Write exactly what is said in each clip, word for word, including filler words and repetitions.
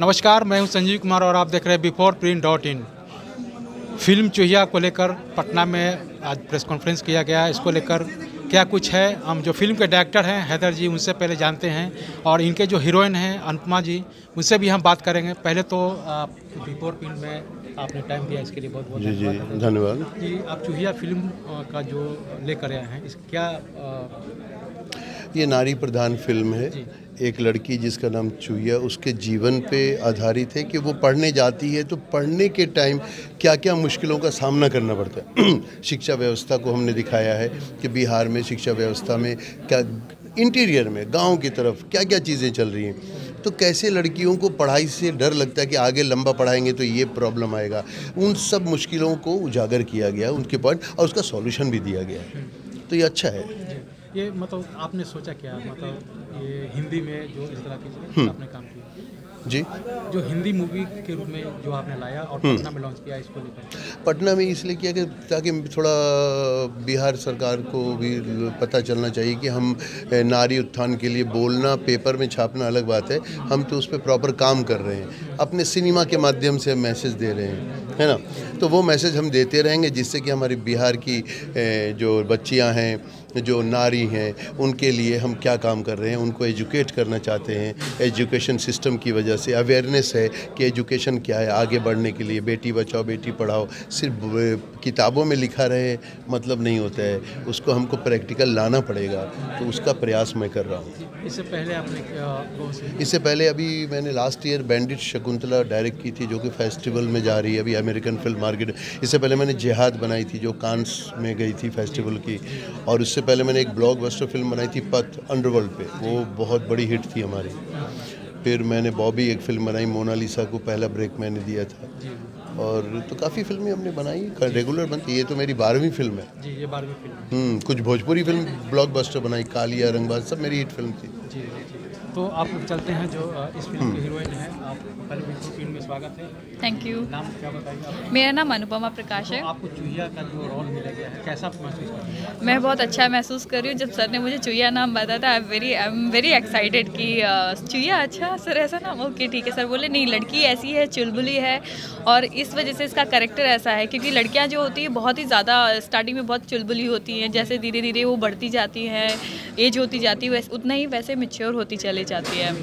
नमस्कार, मैं हूं संजीव कुमार और आप देख रहे हैं before print dot in. Film Chuhiya को लेकर पटना में आज प्रेस कॉन्फ्रेंस किया गया। इसको लेकर क्या कुछ है, हम जो फिल्म के डायरेक्टर हैं हैदर जी, उनसे पहले जानते हैं, और इनके जो हीरोइन हैं अनुपमा जी, उनसे भी हम बात करेंगे। पहले तो आप बिफोर प्रिंट में आपने टाइम दिया, इसके लिए बहुत बहुत जी जी धन्यवाद। कि आप चूहिया फिल्म का जो लेकर आए हैं, इस क्या आ... ये नारी प्रधान फिल्म है। एक लड़की जिसका नाम चूहिया, उसके जीवन पे आधारित है कि वो पढ़ने जाती है तो पढ़ने के टाइम क्या क्या मुश्किलों का सामना करना पड़ता है। शिक्षा व्यवस्था को हमने दिखाया है कि बिहार में शिक्षा व्यवस्था में क्या, इंटीरियर में गांव की तरफ क्या क्या चीज़ें चल रही हैं, तो कैसे लड़कियों को पढ़ाई से डर लगता है कि आगे लंबा पढ़ाएंगे तो ये प्रॉब्लम आएगा। उन सब मुश्किलों को उजागर किया गया, उनके पॉइंट, और उसका सॉल्यूशन भी दिया गया। तो ये अच्छा है। ये मतलब आपने सोचा क्या, मतलब ये हिंदी में जो इस तरह की आपने काम किया जी, जो हिंदी मूवी के रूप में जो आपने लाया और पटना में लॉन्च किया, इसको लेकर? पटना में इसलिए किया कि ताकि थोड़ा बिहार सरकार को भी पता चलना चाहिए कि हम नारी उत्थान के लिए बोलना, पेपर में छापना अलग बात है, हम तो उस पर प्रॉपर काम कर रहे हैं, अपने सिनेमा के माध्यम से मैसेज दे रहे हैं, है ना। तो वो मैसेज हम देते रहेंगे जिससे कि हमारी बिहार की जो बच्चियां हैं, जो नारी हैं, उनके लिए हम क्या काम कर रहे हैं, उनको एजुकेट करना चाहते हैं। एजुकेशन सिस्टम की वजह से अवेयरनेस है कि एजुकेशन क्या है, आगे बढ़ने के लिए बेटी बचाओ बेटी पढ़ाओ सिर्फ किताबों में लिखा रहे मतलब नहीं होता है, उसको हमको प्रैक्टिकल लाना पड़ेगा, तो उसका प्रयास मैं कर रहा हूँ। इससे पहले आपने क्या? इससे पहले अभी मैंने last year bandit Shakuntala direct की थी, जो कि फेस्टिवल में जा रही है अभी, अमेरिकन फिल्म मार्केट। इससे पहले मैंने जिहाद बनाई थी जो कांस में गई थी फेस्टिवल की, और उससे पहले मैंने एक ब्लॉकबस्टर फिल्म बनाई थी पथ अंडरवर्ल्ड पे, वो बहुत बड़ी हिट थी हमारी। फिर मैंने बॉबी एक फिल्म बनाई, मोनालिसा को पहला ब्रेक मैंने दिया था, और तो काफ़ी फिल्में हमने बनाई, रेगुलर बनती। ये तो मेरी बारहवीं फिल्म है जी, ये बारहवीं फिल्म। हम्म कुछ भोजपुरी फिल्म ब्लॉकबस्टर बनाई, कालिया, रंगबाज, सब मेरी हिट फिल्म थी। जी जी, तो आप चलते हैं जो इस फिल्म की हीरोइन है, आप पहले बिल्कुल फिल्म में स्वागत है। Thank you. नाम क्या बताइए? मेरा नाम अनुपमा प्रकाश है। तो आपको चूहिया का जो रोल मिला गया है, कैसा महसूस कर रहे हैं? मैं बहुत अच्छा महसूस कर रही हूँ। जब सर ने मुझे चूहिया नाम बताया था, I am very I am very excited कि चूहिया, अच्छा सर ऐसा नाम, ओके ठीक है। सर बोले नहीं, लड़की ऐसी है, चुलबुली है, और इस वजह से इसका कैरेक्टर ऐसा है, क्योंकि लड़कियाँ जो होती है बहुत ही ज़्यादा स्टार्टिंग में बहुत चुलबुली होती हैं, जैसे धीरे धीरे वो बढ़ती जाती हैं, एज होती जाती है, उतना ही वैसे मैच्योर होती चली जाती है।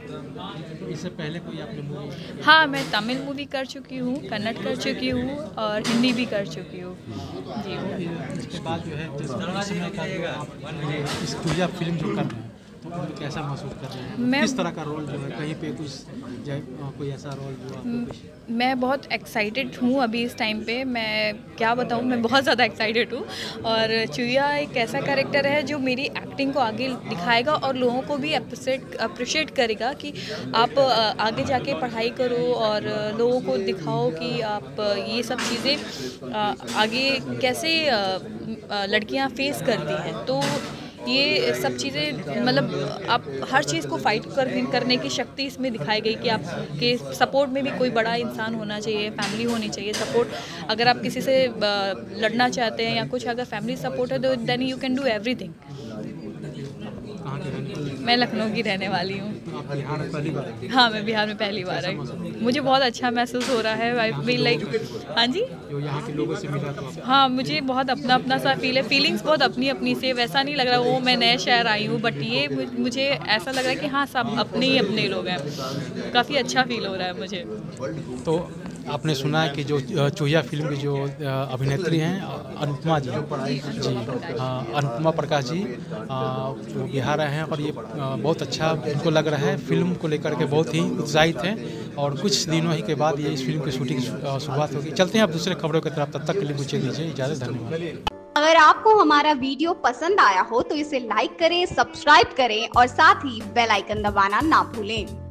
इससे पहले कोई आपने मूवी? हाँ, मैं तमिल मूवी कर चुकी हूँ, कन्नड़ कर चुकी हूँ, और हिंदी भी कर चुकी हूँ जी। इसके बाद जो है जिस समय का जो आप इस चूहिया फिल्म जो कर रहे हैं, तो कैसा महसूस कर रहे हैं? मैं किस तरह का रोल जो है, कहीं पे कुछ जाए कोई ऐसा रोल जो आपको? मैं बहुत एक्साइटेड हूँ अभी इस टाइम पे, मैं क्या बताऊँ, मैं बहुत ज़्यादा एक्साइटेड हूँ। और चूहिया एक ऐसा कैरेक्टर है जो मेरी एक्टिंग को आगे दिखाएगा और लोगों को भी अप्रिशिएट अप्रिशिएट करेगा कि आप आगे जाके पढ़ाई करो और लोगों को दिखाओ कि आप ये सब चीज़ें आगे कैसे लड़कियाँ फेस करती हैं। तो ये सब चीज़ें, मतलब आप हर चीज़ को फाइट कर करने की शक्ति इसमें दिखाई गई कि आपके सपोर्ट में भी कोई बड़ा इंसान होना चाहिए, फैमिली होनी चाहिए सपोर्ट। अगर आप किसी से लड़ना चाहते हैं या कुछ, अगर फैमिली सपोर्ट है तो then you can do everything. मैं लखनऊ की रहने वाली हूँ। बिहार में पहली बार? हाँ, मैं बिहार में पहली बार आई। मुझे बहुत अच्छा महसूस हो रहा है। आई फील लाइक, हाँ जी, जो यहाँ के लोगों से मिला था? हाँ, मुझे बहुत अपना अपना सा फील है, फीलिंग्स बहुत अपनी अपनी से, वैसा नहीं लग रहा वो मैं नए शहर आई हूँ, बट ये मुझे ऐसा लग रहा है कि हाँ, सब अपने ही अपने लोग हैं। काफ़ी अच्छा फील हो रहा है मुझे। तो आपने सुना है कि जो चूहिया फिल्म की जो अभिनेत्री हैं अनुपमा जी जी हाँ, अनुपमा प्रकाश जी जो बिहार आए हैं, और ये बहुत अच्छा उनको लग रहा है, फिल्म को लेकर के बहुत ही उत्साहित हैं, और कुछ दिनों ही के बाद ये इस फिल्म की शूटिंग शुरुआत होगी। चलते हैं आप दूसरे खबरों की तरफ, तब तक के लिए मुझे दीजिए इजाज़त। धन्यवाद। अगर आपको हमारा वीडियो पसंद आया हो तो इसे लाइक करें, सब्सक्राइब करें और साथ ही बेल आइकन दबाना ना भूलें।